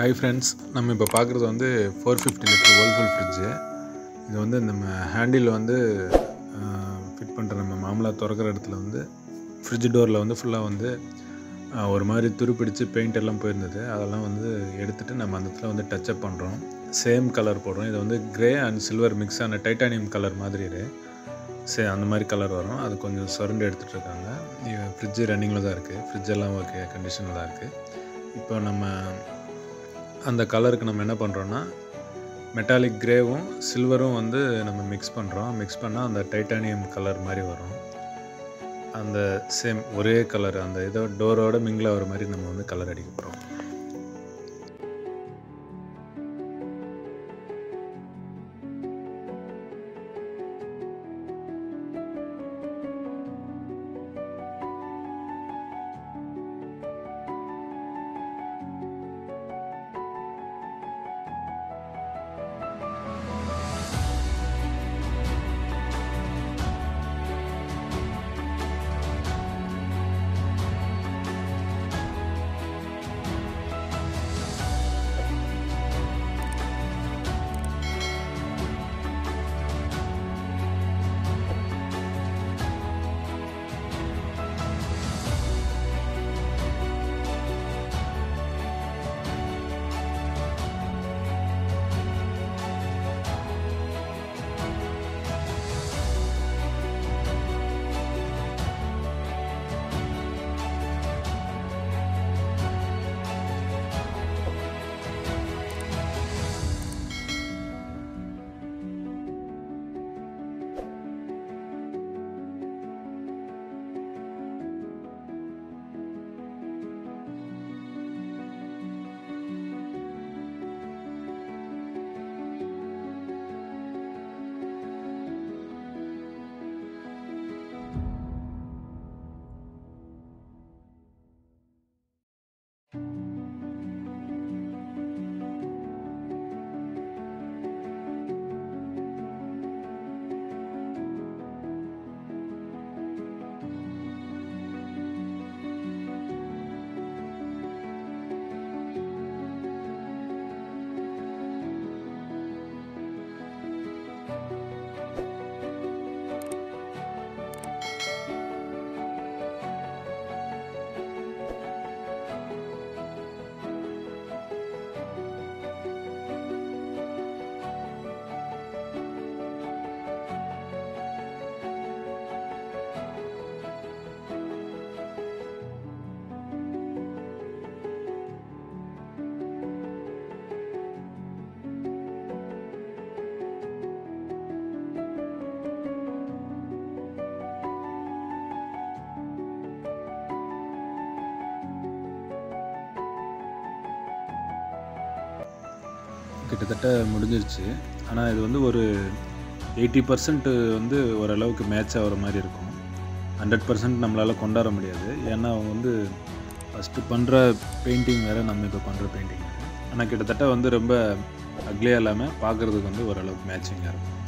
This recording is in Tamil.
Hi friends, நம்ம இப்போ பார்க்குறது வந்து 450 லிட்டர் Whirlpool ஃப்ரிட்ஜ். இது வந்து நம்ம ஹேண்டில் வந்து ஃபிட் பண்ணுற நம்ம மாமலா திறக்கிற இடத்துல வந்து ஃப்ரிட்ஜ் டோரில் வந்து ஃபுல்லாக வந்து ஒரு மாதிரி துருப்பிடிச்சு பெயிண்ட் எல்லாம் போயிருந்தது. அதெல்லாம் வந்து எடுத்துகிட்டு நம்ம அந்த இடத்துல வந்து டச்சப் பண்ணுறோம். சேம் கலர் போடுறோம். இது வந்து கிரே அண்ட் சில்வர் மிக்ஸ் ஆன டைட்டானியம் கலர் மாதிரி அந்த மாதிரி கலர் வரும். அது கொஞ்சம் சுரண்டு எடுத்துகிட்டு இருக்காங்க. ஃப்ரிட்ஜு ரன்னிங்கில் தான் இருக்குது. ஃப்ரிட்ஜெல்லாம் ஓகே கண்டிஷனில் தான் இருக்குது. இப்போ நம்ம அந்த கலருக்கு நம்ம என்ன பண்ணுறோன்னா மெட்டாலிக் கிரேவும் சில்வரும் வந்து நம்ம மிக்ஸ் பண்ணுறோம். மிக்ஸ் பண்ணால் அந்த டைட்டானியம் கலர் மாதிரி வரும். அந்த சேம் ஒரே கலர் அந்த இதோ டோரோட மிங்கில் ஆகிற மாதிரி நம்ம வந்து கலர் அடிக்க போகிறோம். கிட்டத்தட்ட முடிஞ்சிருச்சு. ஆனால் இது வந்து ஒரு 80% வந்து ஓரளவுக்கு மேட்ச் ஆகிற மாதிரி இருக்கும். 100% நம்மளால் கொண்டாட முடியாது. ஏன்னா அவங்க வந்து ஃபஸ்ட்டு பண்ணுற பெயிண்டிங் வேறு, நம்ம இப்போ பண்ணுற பெயிண்டிங் வேறு. ஆனால் கிட்டத்தட்ட வந்து ரொம்ப அக்லியாக இல்லாமல் பார்க்குறதுக்கு வந்து ஓரளவுக்கு மேட்சிங்காக இருக்கும்.